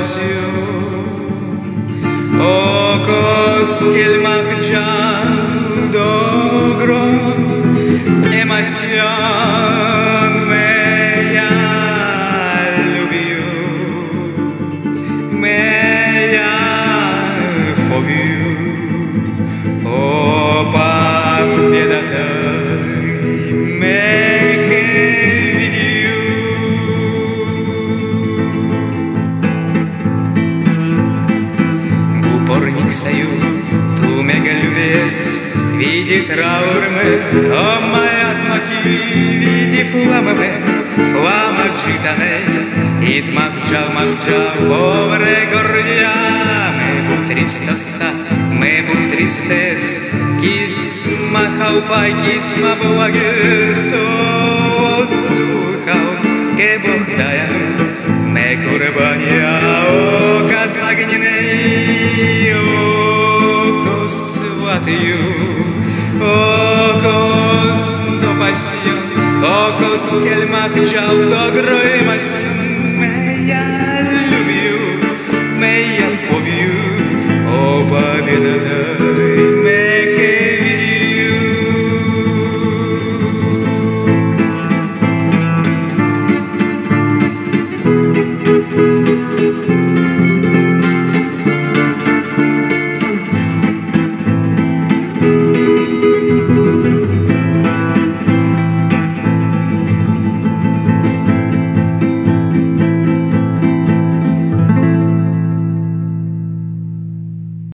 passion, ojos que el marchado gran emoción me ya lubió, me ya fovió, oh победа me видел. Бупорник сою, ту мега любез, видит траур мы, о моя тмаки, види фламы, флама читане, ит махджал, повре гордяме, бутристоста, мы бутристес, кисма хауфай, кисма благес, отсухал, ке Бог дая, me курбания, окас огненный, окос сватью, окос до пасьон, окос кель махджал до грой масьон.